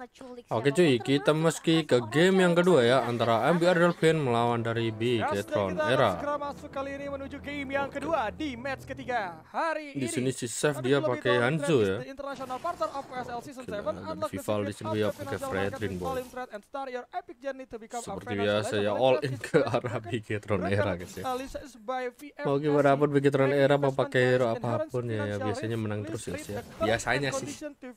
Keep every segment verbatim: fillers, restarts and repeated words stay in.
culik. Oke cuy, kita meski ke game yang kedua ya, antara M B R Delvin melawan dari Bigetron Era. Segera masuk kali ini menuju game yang kedua di match ketiga hari Di ini. sini si Chef dia pakai Hanzo ya. International partner of P S L Season Oke, seven. nah, dan Unlock the Vival di secret sini of dia the pakai financial Fredrin, market with boy. volume trade and start your epic journey to become a Seperti financial biasa ya, legend. all in ke arah Bigetron Era guys ya. Analysis by V F S. Mau gimana pun Bigetron Era mau pakai hero apapun ya, ya biasanya menang terus guys ya. Biasanya sih.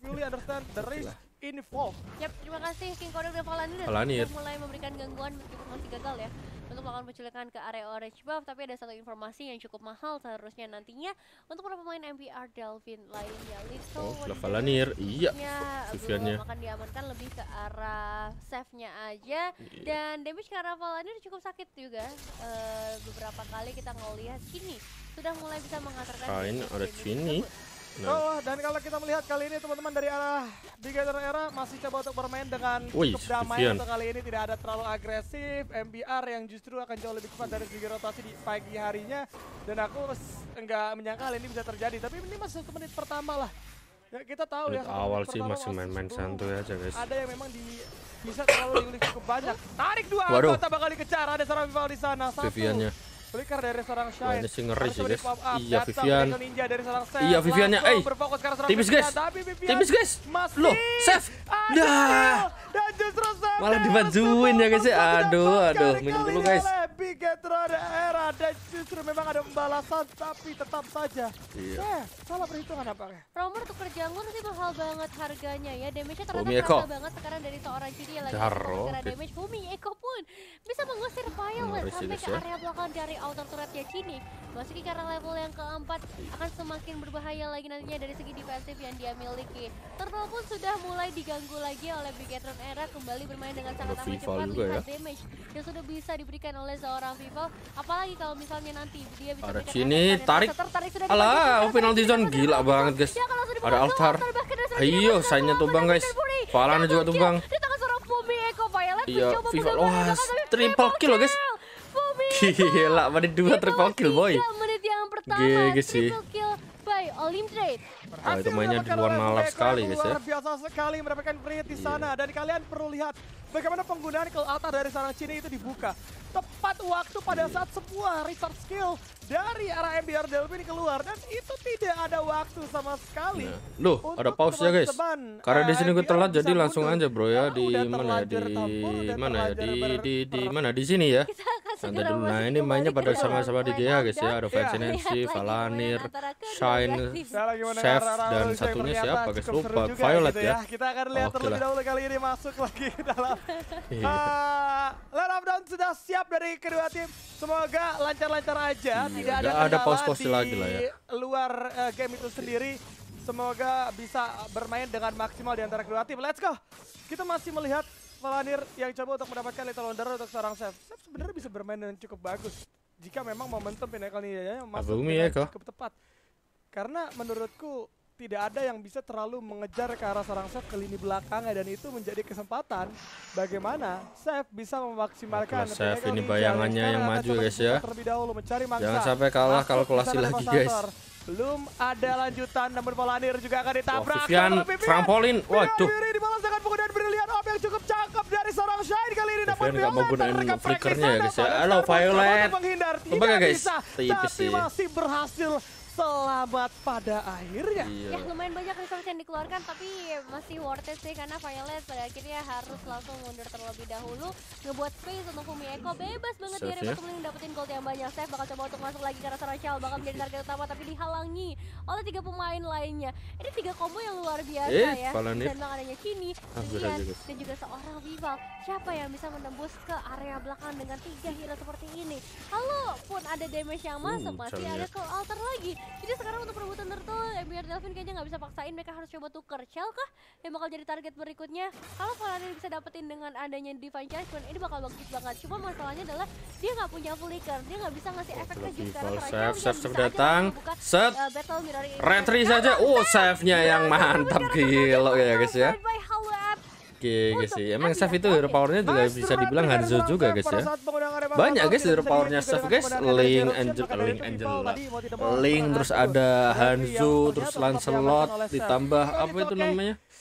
Involved. Yap, terima kasih King Kodok dan Valanir Valanir. sudah mulai memberikan gangguan meskipun masih gagal ya untuk melakukan penculikan ke area orange buff, tapi ada satu informasi yang cukup mahal seharusnya nantinya untuk para pemain M B R Delvin lainnya. Lito Oh, Valanir, iya. belum Viviannya akan diamankan, lebih ke arah save-nya aja. Iya. Dan damage ke arah Valanir cukup sakit juga. Eh, beberapa kali kita ngelihat Cini sudah mulai bisa mengantarkan Kain damage ada damage Cini. tersebut. Nah, Oh, dan kalau kita melihat kali ini teman-teman dari arah Bigetron Era masih coba untuk bermain dengan Wih, cukup damai Vivian. untuk kali ini, tidak ada terlalu agresif. M B R yang justru akan jauh lebih cepat dari segi rotasi di pagi harinya, dan aku enggak menyangka hal ini bisa terjadi. Tapi ini masih satu menit pertama lah. Ya kita tahu menit ya. satu awal menit sih pertama masih main-main sebelum santuy aja guys. Ada yang memang di bisa terlalu diulik cukup banyak. Tarik dua Waduh. anggota bakal dikejar, ada seorang rival di sana. Satu. Viviannya. Flicker dari seorang Wah, Shine. ini sih ngeri Harus sih, coba guys. di-pop up. Iya, Datang Vivian. Dragon Ninja dari seorang Seth. Iya, Viviannya. Langsung Eh, berfokus ke arah seorang tipis, Vivian. guys. Tapi Vivian Tipis guys. masih Loh, Chef. ada Dah. dan justru Seth Malah yang dibajuin ya, guys, ya. langsung Aduh, didapatkan aduh. kali Minum dulu, ini guys. oleh Bigetron Era, dan justru memang ada pembalasan, tapi tetap saja Iya. Seth salah perhitungan apa ya? Romer tuker janggur sih mahal banget harganya ya. Damage-nya ternyata Bumi Eko. kerasa banget sekarang dari seorang Cini yang lagi Daro, karena oke. damage. Bumi Eko pun bisa mengusir Violet Ngeri sih, sampai guys, ke ya. area belakang dari outer turretnya Cini. Masuki ke arah level yang keempat akan semakin berbahaya lagi nantinya dari segi defensif yang dia miliki. Turtle pun sudah mulai diganggu lagi oleh Bigetron Era, kembali bermain dengan sangat Ada amat Vival cepat. juga Lihat ya. damage yang sudah bisa diberikan oleh seorang Vival. Apalagi kalau misalnya nanti dia bisa Ada berikan Cini, efek tarik. dan tertarik sudah Alah, dimajukan. penalti zone Sudah gila dimajukan. banget guys. Ya, kalau sudah Ada dimajukan, altar. altar bahkan ada Ayo, serangan sayangnya altar tumbang guys. dari Puri. Valana juga Yang tumbang. Di tangan seorang Bumi Eko, Violet Iya, mencoba Vival. mengambil Wah, belakang, tapi triple kill loh, guys. Bumi Gila, menit dua triple kill boy. tiga menit yang pertama, G G sih. triple kill by Olim Trade. Wah, itu mainnya di luar nalar sekali guys ya. Luar biasa sekali mendapatkan free hit di sana, dan kalian perlu lihat bagaimana penggunaan kill altar dari seorang Cini itu dibuka. Tepat waktu pada saat sebuah recharge skill dari arah M B R Delvin keluar, dan itu tidak ada waktu sama sekali. Nah, loh, ada untuk pause ya guys. teman-teman, Karena di eh, sini gue M B R telat bisa jadi langsung mundur. aja bro ya Kalau di udah mana ya terlanjur di campur, udah mana ya terlanjur di ber- di di per- mana di sini ya. Kita akan Santai segera dulu. Nah, masuk ini mainnya kembali pada ke sama-sama di dalam G A guys ya. line Ada up. Fancy Iya. Nancy, Lihat lagi Valanir, permainan antara kedua Shine, tim. Saya lagi mendengar Chef, arah-arah dan yang satunya ternyata siapa guys? cukup Lupa, seru juga Violet gitu ya. Kita akan lihat Oke terlebih lah. dahulu kali ini masuk lagi ke dalam Iya. uh, line up down sudah siap dari kedua tim. Semoga lancar-lancar aja, Iya, tidak ada nggak ada kendala pause-pause di lagi lah ya. luar uh, game itu sendiri. Semoga bisa bermain dengan maksimal di antara kedua tim. Let's go. Kita masih melihat Valanir yang coba untuk mendapatkan Little Wonder untuk seorang Chef. Chef sebenarnya bisa bermain dengan cukup bagus jika memang momentum Pinnacle Ninja-nya masuk Bumi dengan ya, kok? cukup tepat. Karena menurutku tidak ada yang bisa terlalu mengejar ke arah seorang Chef ke lini belakangnya, dan itu menjadi kesempatan bagaimana Chef bisa memaksimalkan Oke lah, Chef Pinnacle ini Ninja, bayangannya dan yang sekarang maju akan guys coba ya. terlebih dahulu mencari mangsa. Jangan sampai kalah Masuk kalkulasi di sana lagi Devastator. guys. Belum ada lanjutan, namun Valanir juga akan Wah, ditabrak. Vivian, sama Vivian. trampolin. Waduh. Vivian dibalas dengan penggunaan brilian op yang cukup cakep dari seorang Shine kali ini. Namun Vivian nggak mau Violet gunain menerkam flickernya Frank ya, di guys ya. sana. Halo, Valentine mencoba Violet. untuk menghindar. Coba Tidak guys, bisa, tipis tapi sih. masih berhasil selamat pada akhirnya. Iya. Ya lumayan banyak resource yang dikeluarkan, tapi masih worth it sih karena Violet pada akhirnya harus langsung mundur terlebih dahulu, ngebuat space untuk Bumi Eko. Bebas banget dia Save-nya. untuk dapetin gold yang banyak. Save bakal coba untuk masuk lagi ke arah Sarachal, bakal menjadi target utama tapi dihalangi oleh tiga pemain lainnya. Ini tiga combo yang luar biasa Eh, ya. Valanir. Dan bang adanya Cini, Hampir Vivian, aja, guys. dan juga seorang Vival. Siapa yang bisa menembus ke area belakang dengan tiga hero seperti ini? Kalaupun ada damage yang masuk, Uh, masih caranya. ada ke altar lagi. Jadi sekarang untuk perebutan turtle, M B R Delvin kayaknya nggak bisa paksain, mereka harus coba tuker. Shell kah yang bakal jadi target berikutnya? Kalau Valanir bisa dapetin dengan adanya Divine Judgment, ini bakal bagus banget. Cuma masalahnya adalah dia nggak punya flicker, dia nggak bisa ngasih efek ke Jin karena Vival Sarachal save, bisa save, bisa save aja datang. membuka, Set. uh, battle mirror ini. Retri saja. Oh, save-nya yang mantap gila ya guys ya. By Halo App. Oke guys sih. Emang Chef itu hero powernya juga bisa dibilang Hanzo juga guys ya. Banyak guys hero powernya Chef guys. Link, Angel, Link, Angel lah. Link, terus ada Hanzo, terus Lancelot, ditambah apa itu namanya?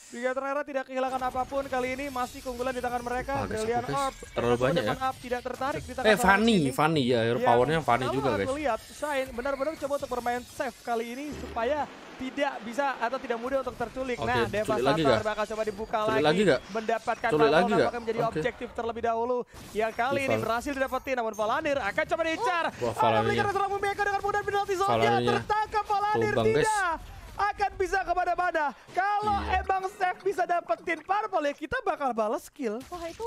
Bigator Era tidak kehilangan apapun kali ini, masih keunggulan di tangan mereka. Bagus, Brilliant bagus. Orb Terlalu banyak ya. Up, tidak tertarik di tangan Eh, seorang Fanny, Shiny. Fanny ya, hero Yang powernya Fanny kalau juga, guys. aku lihat Shine benar-benar coba untuk bermain safe kali ini supaya tidak bisa atau tidak mudah untuk terculik. Oke, Nah, culik lagi Devastator gak? bakal coba dibuka Culik lagi, lagi gak? mendapatkan Culik lagi Valor gak? apakah menjadi Oke. objektif terlebih dahulu. Yang kali ini Val. berhasil didapetin, namun Valanir akan coba diincar. Wah, Ada Valanirnya. belikan seorang Mumeka dengan mudah penalti zone-nya, Valanirnya. tertangkap Valanir Tumbang, guys. tidak akan bisa kemana-mana. Kalau Iya. emang Seth bisa dapetin purple ya kita bakal balas skill. Wah itu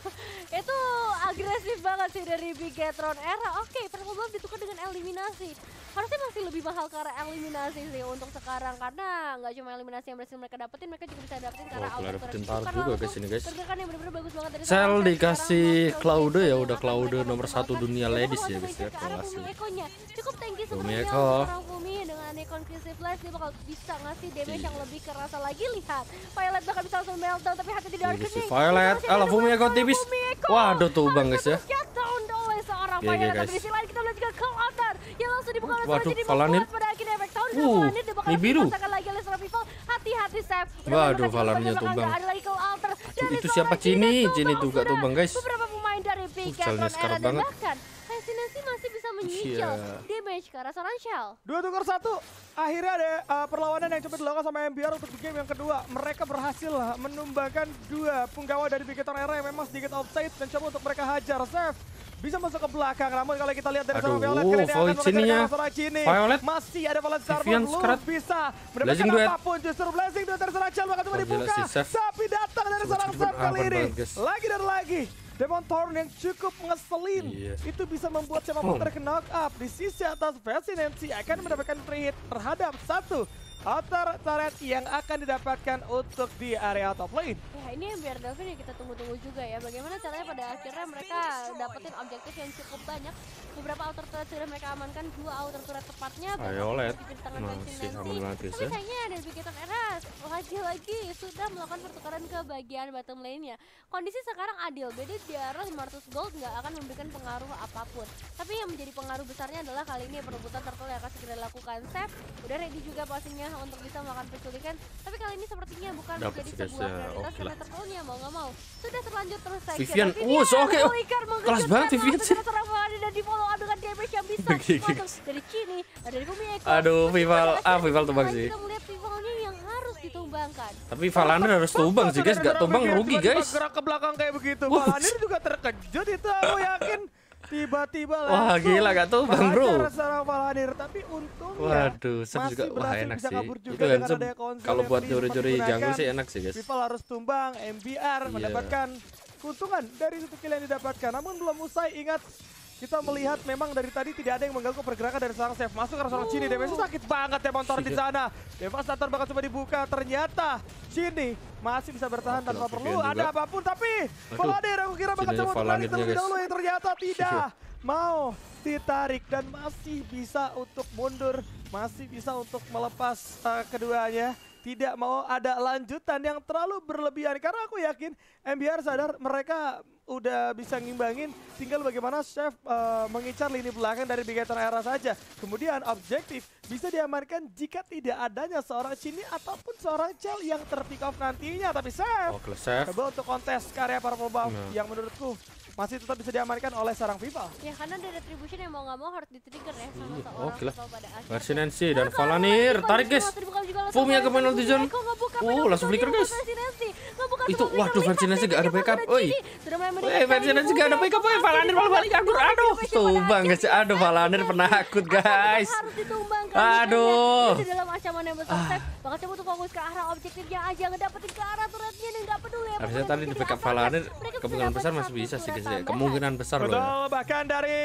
itu agresif banget sih dari Bigetron Era. Oke, Purple Buff ditukar dengan eliminasi. Harusnya masih lebih mahal ke arah eliminasi sih untuk sekarang, karena nggak cuma eliminasi yang berhasil mereka dapetin, mereka juga bisa dapetin karena Wah, auto dapetin turret. taruh Bukan juga, langsung guys, ini, guys. pergerakan yang benar-benar bagus banget dari Cell seorang Seth. dikasih Sekarang Claude Claude ya, skill udah yang Claude mereka nomor satu kembangkan. dunia Dan ladies bakal ya, coba guys ya, incer ke arah kelas Fumi ya. Echo-nya. Cukup tanky Fumi sebenarnya Echo. untuk seorang Fumi dengan Conclusive Blast, dia bakal bisa ngasih damage yang lebih kerasa lagi. Lihat, Violet bakal bisa langsung meltdown, tapi hati tidak harus Ini si nih. Violet, alah Fumi Echo tipis. Waduh, tumbang, guys ya. Shutdown oleh seorang G G, Violet. guys. Tapi di sisi lain kita melihat juga Call Outer yang langsung dibuka oleh Waduh, jadi Valanir. membuat pada akhirnya efek tahun. Uh, Valanir dia bakal ini biru. dipaksakan lagi oleh seorang people. Hati-hati, Seth. Udah Waduh, mendapatkan Valanirnya juga, tumbang. nggak ada lagi Call Outer. Dan itu seorang siapa? Cini? Cini Cini juga sudah tumbang, guys. beberapa pemain dari Uh, Bigetron Shell-nya Era sekarat dan banget. bahkan Resiliency masih bisa menyicil Iya. damage ke arah seorang Shell. Dua tukar satu. Akhirnya ada uh, perlawanan yang coba dilakukan sama M B R untuk di game yang kedua. Mereka berhasil lah menumbangkan dua punggawa dari Bigetron Era yang memang sedikit offside dan coba untuk mereka hajar. Seth bisa masuk ke belakang, namun kalau kita lihat dari seorang Aduh, Violet kali ini akan Void mengejar Cini-nya. seorang Cini. Violet. Masih ada Violet Starboard, Vivian belum sekarat. bisa Blazing mendapatkan duet. apapun. Justru Blazing duet dari seorang Chal bakal coba Oh, gila dibuka. si Seth. Tapi datang dari Coba seorang cepet Seth kali aman ini. banget, guys. Lagi dan lagi. Demon Thorn yang cukup ngeselin. Iya. Itu bisa membuat siapapun Oh. terkena knock up. Di sisi atas Fascinancy akan mendapatkan free hit terhadap satu outer turret yang akan didapatkan untuk di area top lane. Ya ini yang biar Delvin yang kita tunggu-tunggu juga ya. Bagaimana caranya pada akhirnya mereka dapetin objektif yang cukup banyak. Beberapa outer turret sudah mereka amankan, dua outer turret tepatnya. Violet. Di tangan Masih Fascinancy. aman banget, guys Tapi ya. sayangnya dari Bigetron Era lagi-lagi sudah melakukan pertukaran ke bagian bottom lane-nya. Kondisi sekarang adil, beda di arah lima ratus gold nggak akan memberikan pengaruh apapun. Tapi yang menjadi pengaruh besarnya adalah kali ini perebutan turtle yang akan segera dilakukan. Seth udah ready juga pastinya untuk bisa melakukan penculikan. Tapi kali ini sepertinya bukan Dapet menjadi sih, guys, sebuah ya. prioritas Oke karena lah. turtle-nya mau nggak mau sudah terlanjur terus section. Vivian, Tapi uh, dia so oke, oh. menggulikan, Kelas mengejutkan banget Vivian langsung sih. dengan seorang Valanir dan di follow up dengan damage yang bisa Oke, masuk guys. dari Cini, dari Fumi Echo. Aduh, Tapi Vival, pada ah akhirnya Vival tumbang kita sih. melihat Vivalnya yang harus ditumbangkan. Tapi Valanir harus tumbang sih, guys. Gak tumbang rugi, guys. Gerak ke belakang kayak begitu. Wah. Valanir juga terkejut itu, aku yakin. Tiba-tiba Wah, langsung gila, gak tumbang, bro. menghajar seorang Valanir, tapi untungnya Waduh, Seth masih juga wah berhasil enak bisa sih. kabur juga Itu dengan Handsome adanya konsol kalau yang buat tadi nyuri-nyuri sempat jungle sih digunakan. enak sih, guys. Vival harus tumbang, M B R Iya. mendapatkan keuntungan dari satu kill yang didapatkan. Namun belum usai, ingat kita melihat memang dari tadi tidak ada yang mengganggu pergerakan dari seorang Seth. Masuk ke arah seorang Cini, damage sakit banget ya motor di sana. Devastator bakal coba dibuka, ternyata Cini masih bisa bertahan Oke, tanpa oke, perlu juga. ada apapun. Tapi Aduh, Valanir aku kira bakal Cini coba untuk balik Valanirnya, terlebih guys. dahulu, yang ternyata tidak mau ditarik dan masih bisa untuk mundur, masih bisa untuk melepas uh, keduanya. Tidak mau ada lanjutan yang terlalu berlebihan karena aku yakin M B R sadar mereka udah bisa ngimbangin, tinggal bagaimana Chef uh, mengincar lini belakang dari Bigetron Era saja. Kemudian objektif bisa diamankan jika tidak adanya seorang Cini ataupun seorang Chell yang terpick off nantinya. Tapi Chef Oke, Seth. coba untuk kontes karya para pembalap Nah. yang menurutku masih tetap bisa diamankan oleh seorang Vival. Ya karena ada retribution yang mau nggak mau harus di-trigger ya sama Iya, seorang oke lah. Vival pada akhirnya. Fascinancy dan Nah, kalau Valanir, lagi tarik, kondisi guys. langsung dibuka juga langsung Fumi yang oleh ke penalty Fumi zone. Echo, ngebuka Oh, penalty langsung zone flicker, dengan guys. Fascinancy. Ngebuka Itu, semua waduh, flicker, Fascinancy lihat gak ada damage backup, yang oi. Cini. Sudah mulai Weh, mendekatkan Fascinancy Fumi gak ada Echo, backup, weh. masih Valanir malah balik kabur, dibuka aduh. damage pada Tumbang, guys. akhirnya. Aduh, Valanir penakut, guys. Harus ditumbangkan. Aduh. Di dalam ancaman yang besar, Seth bakal coba untuk fokus ke arah objektifnya aja, ngedapetin ke arah turretnya dan nggak peduli. Harusnya tadi di backup Valanir, kemungkinan besar masih bisa sih, guys. Ya. Kemungkinan besar loh. Ya. Betul, bahkan dari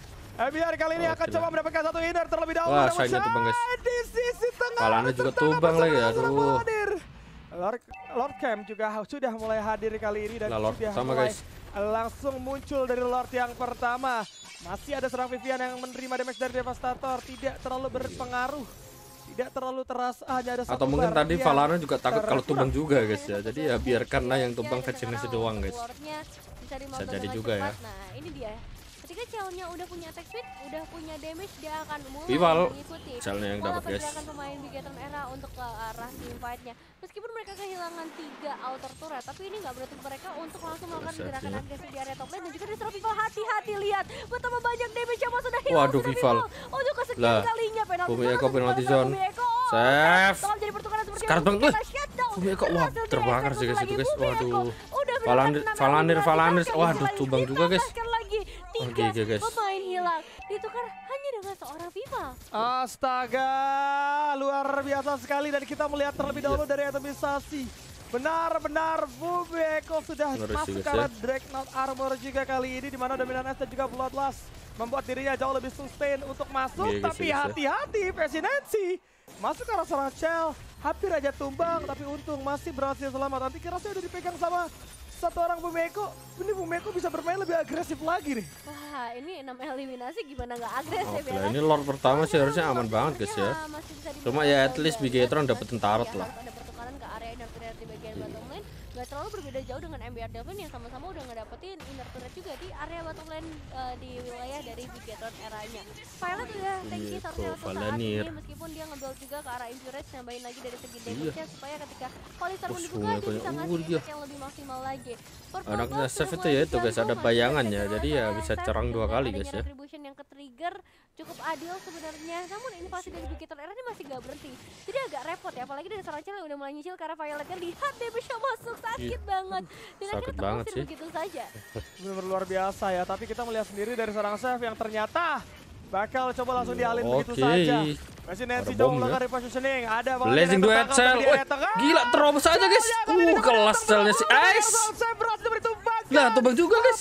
M B R kali ini Oh, akan gila. coba mendapatkan satu inner terlebih dahulu. Wah, Namun Shine-nya tumbang, guys. Shine di sisi tengah. Valanir juga tertangkap tumbang bersama lagi, dengan seorang aduh. Valanir. Lord, Lord Camp juga sudah mulai hadir kali ini dan Lah, Lord sudah sama, mulai guys. langsung muncul dari Lord yang pertama. Masih ada seorang Vivian yang menerima damage dari Devastator, tidak terlalu berpengaruh. Tidak terlalu terasa, hanya ada satu Atau mungkin bar tadi yang Valanir juga takut kalau terkurang. tumbang juga, guys ya. Jadi ya biarkanlah yang tumbang Fascinancy doang, guys. Bisa, Bisa jadi juga ya. Nah, ini dia. Ketika Cell-nya udah punya attack speed, udah punya damage, dia akan mulai Vival. mengikuti Cell-nya yang pola dapat, guys. pergerakan pemain Bigetron Era untuk ke arah team fight-nya. Meskipun mereka kehilangan tiga outer turret, tapi ini nggak berarti mereka untuk langsung melakukan Set-nya. gerakan agresif di area top lane. Dan juga diserang Vival, hati-hati lihat betapa banyak damage yang sudah hilang. Waduh, sudah Vival. Oh, untuk kesekian Lah, kalinya penalti. Fumi zone Eko untuk penalti dikeluarkan zone. Fumi Eko. Oh, Save. bakal jadi pertukaran seperti Sekarat itu. banget, Kena shutdown. Fumi Eko, wah, Berhasil terbakar di-execute sih guys lagi. itu guys. Fumi Eko Waduh. udah Valandir, mendapatkan Valandir, enam Valandir. eliminasi, Waduh, masih tumbang lagi. juga guys. Ditambahkan lagi Oh, tiga G G, guys. pemain hilang. Ditukar hanya dengan seorang Viva. Astaga, luar biasa sekali dan kita melihat terlebih Iya. dahulu dari atomisasi. Benar-benar Fumi Eko sudah Ngeri sih, masuk guys, ke arah ya. Dreadnought Armor juga kali ini, di mana Dominan S dan juga Bloodlust membuat dirinya jauh lebih sustain untuk masuk. Iya, guys, Tapi guys, ya. hati-hati, Presinensi masuk ke arah seorang Cell, hampir aja tumbang, tapi untung masih berhasil selamat. Nanti kira saya udah dipegang sama satu orang Fumi Eko. Ini Fumi Eko bisa bermain lebih agresif lagi nih. Wah, ini enam eliminasi gimana nggak agresif Oke, ya kan? ini Lord pertama sih harusnya aman banget guys ya. Masih bisa Cuma dibilang ya at least gagal. Bigetron Dan dapetin tarot ya, lah. harus ada pertukaran ke area inner turret di bagian bottom lane. Gak terlalu berbeda jauh dengan M B R Delvin yang sama-sama udah ngedapetin inner turret juga di area bottom lane uh, di wilayah dari Bigetron eranya. Violet udah tanky Iya, Sorcerer kok saat Valanir. ini meskipun dia nge-build juga ke arah Infuriate, nambahin lagi dari segi Iya. damage-nya supaya ketika Polistar Terus dibuka Fumi dia Eko bisa yang ngasih unggul dia. impact yang lebih maksimal lagi. Purple Anaknya Box Seth sudah itu ya mulai itu guys, diganggu, ada masih bayangannya, terkena jadi ya oleh bisa Seth cerang dua dengan kali adanya guys ya. retribution yang ke-trigger cukup adil sebenarnya, namun invasi dari Bigetron Era ini masih gak berhenti. Jadi agak repot ya, apalagi dari seorang Cell yang udah mulai nyicil karena Violetnya lihat damage-nya masuk, sakit Iya. banget. Dan Sakit akhirnya banget terusir sih. begitu saja. Benar luar biasa ya, tapi kita melihat sendiri dari seorang chef yang ternyata bakal coba langsung dialin begitu Oke. saja. Masih Nancy Ada coba bom melakukan ya. repositioning, ada Blazing duet Cell. Wah, gila terobos aja guys. Uh, kelas Cellnya si Ice. Lah, tumbang juga guys.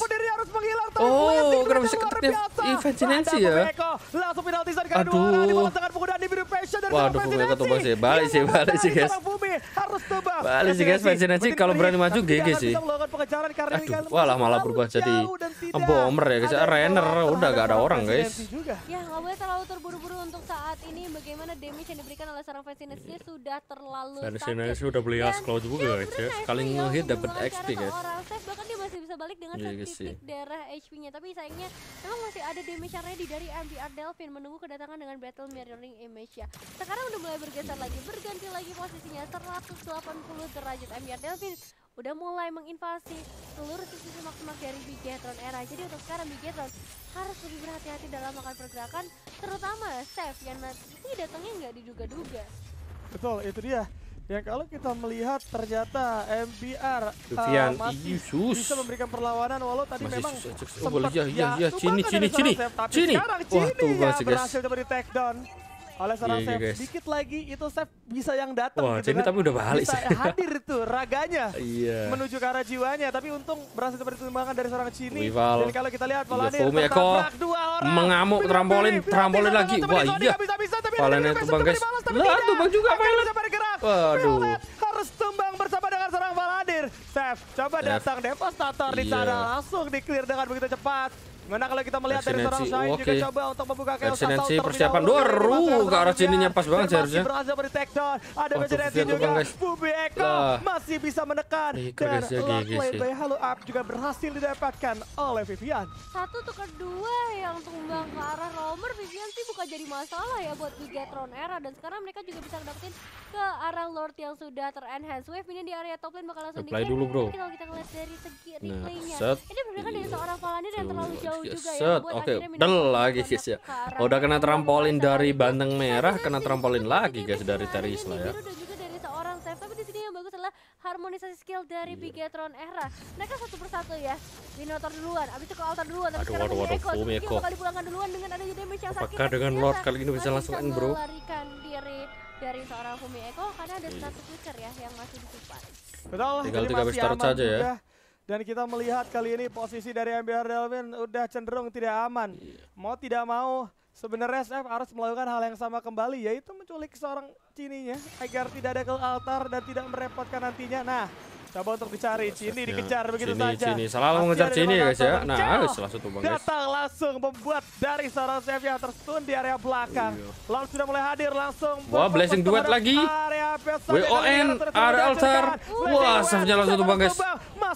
Oh, kenapa bisa keteknya Event Nancy ya? Langsung penalti saat kedua, Aduh. dibalas dengan penggunaan Dibiru Passion dari Waduh, seorang Fumi Eko tumbang sih. Nancy. Balik sih, Yang balik sih, menarik guys. seorang Fumi harus tumbang. Balik sih, guys. Fancy Nancy kalau berani maju Tapi G G tidak akan sih. bisa melakukan pengejaran karena ini Aduh, kan walah malah terlalu berubah jadi jauh dan tidak bomber ya guys. ada Renner power udah gak ada terhadap orang Fancy guys. Nancy juga. Ya nggak boleh terlalu terburu-buru untuk saat ini, bagaimana damage yang diberikan oleh seorang Fancy Nancy sudah terlalu Fancy sakit. Nancy udah beli Dan Asclaw juga ya, guys ya. sebenarnya Sekali F P ya ngehit untuk dapat menggunakan X P cara guys. seorang save, bahkan dia masih bisa balik dengan Iya, satu guys, titik darah H P-nya. Tapi sayangnya memang masih ada damage yang ready dari M B R Delvin menunggu kedatangan dengan Battle Mirroring Image ya. Sekarang udah mulai bergeser lagi, berganti lagi posisinya seratus delapan puluh derajat. M B R Delvin udah mulai menginvasi seluruh sisi semak-semak dari Bigetron Era. Jadi untuk sekarang Bigetron harus lebih berhati-hati dalam melakukan pergerakan, terutama save yang nanti datangnya nggak diduga-duga. Betul, itu dia. Ya kalau kita melihat ternyata M B R uh, Vivian, masih Iusus. bisa memberikan perlawanan walau tadi Masih memang susah, susah. sempat Boleh, ya, ya, ya, tumbangkan Cini, dari Cini, seorang Cini, Seth, tapi Cini. sekarang Wah, Cini tumbang yang sih, guys. berhasil diberi takedown oleh seorang Iya, iya, Seth. guys. Dikit lagi itu Seth bisa yang datang Wah, gitu Cini kan. tapi udah balik Bisa sih. hadir itu raganya Iya. menuju ke arah jiwanya, tapi untung berhasil dipertimbangkan dari seorang Cini. Vival. Dan kalau kita lihat Iya, Valanir Fumi Eko tertabrak dua orang. mengamuk, Pilih, trampolin, pilih, trampolin pilih, lagi. pilih, Wah, pilih, iya. bisa, bisa, tapi Valanir Dibiru tumbang, Passion guys. dibalas, tapi Lah, tidak. tumbang juga Akhirnya Violet. bisa bergerak. Waduh. Violet harus tumbang bersama dengan seorang Valanir. Seth, coba Seth. datang Devastator di Iya. sana, langsung di-clear dengan begitu cepat. Mana kalau kita melihat dari seorang Vaksinasi, Shine juga oke. coba untuk membuka Chaos Vaksinasi Assault terlebih persiapan. dahulu. Waduh, ke arah Cininya pas banget sih Dan harusnya. masih berhasil beri takedown. Ada Waduh, Vaksinasi Vivian juga. tumbang, guys. Fumi Eko Lah. masih bisa menekan. Ih, Dan guys, ya, G G last lane sih. by Halo Up juga berhasil didapatkan oleh Vivian. Satu tukar dua yang tumbang ke arah Romer, Vivian sih bukan jadi masalah ya buat Bigetron Era. Dan sekarang mereka juga bisa dapetin ke arah Lord yang sudah ter-enhance. Wave ini di area top lane bakal langsung Reply di-clear. dulu, bro. Tapi kalau kita ngeliat dari segi Nah, replaynya, set. ini berbeda dari seorang Valanir yang terlalu jauh juga ya. Set, membuat oke, akhirnya del Minnesota lagi Timberwolves guys ya. ke arah Udah kena Romer trampolin menguasai dari itu. Banteng Merah, kena Tapi trampolin Nancy lagi juga guys dari bisa Teris ada lah ya. Nibiru dan juga dari seorang Seth. Tapi di sini yang bagus adalah harmonisasi skill dari Bigetron Era. Mereka satu persatu ya. Minotaur duluan, abis itu ke altar duluan. Tapi Aduh, sekarang waduh, Fumi waduh, Eko, Fumi skill Eko. bakal dipulangkan duluan dengan adanya damage yang sakit. Apakah tapi dengan ternyata Lord kali ini bisa masih langsung end, bro? melarikan diri dari seorang Fumi Eko karena ada Iya. satu quicker ya yang masih disimpan. Betul, Tinggal jadi tiga masih base turret aman saja ya. juga. Dan kita melihat kali ini posisi dari M B R Delvin udah cenderung tidak aman. Mau tidak mau, sebenarnya Seth harus melakukan hal yang sama kembali, yaitu menculik seorang Cininya agar tidak ada ke altar dan tidak merepotkan nantinya. Nah, coba untuk dicari Cini, dikejar begitu Cini, saja. Cini. Selalu Masih mengejar ada Cini ya guys ya. Devastator. Nah, Jauh. harus langsung tumbang guys. Datang langsung membuat dari seorang Seth yang terstun di area belakang. Iya. Lalu sudah mulai hadir langsung. Wah, berfokus blessing duet terhadap lagi. area besar W O N, dengan negara terus ada dihancurkan. altar. Blessing Wah, duet save-nya langsung bisa tumbang, guys. berkembang. Masih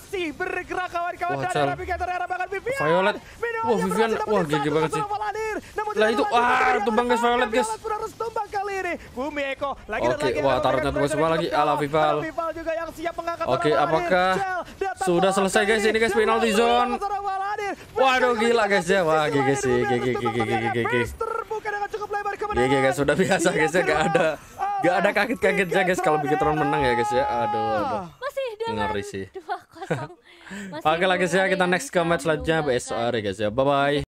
masih bergerak kawan-kawan. Wah, Dan Cel. navigator era bahkan Vivian. Violet. Wah, Vivian. Wah, G G banget sih. Lah itu, wah, tumbang guys Violet guys. Harus tumbang kali ini. Bumi Eko lagi dan Oke, lagi. wah, taruhnya tumbang semua lagi. Ala Vival. Vival juga yang siap mengangkat. Oke, apakah sudah selesai guys ini guys penalty zone? Waduh, gila guys ya. Wah, G G sih. G G G G G G G G. G G guys, sudah biasa guys ya. Gak ada Gak ada kaget-kagetnya guys kalau Bigetron menang ya guys ya. Aduh, aduh. Masih dengan Ngeri sih. dua kosong. Oke lah guys ya, kita next ke match selanjutnya besok hari guys ya. Bye bye.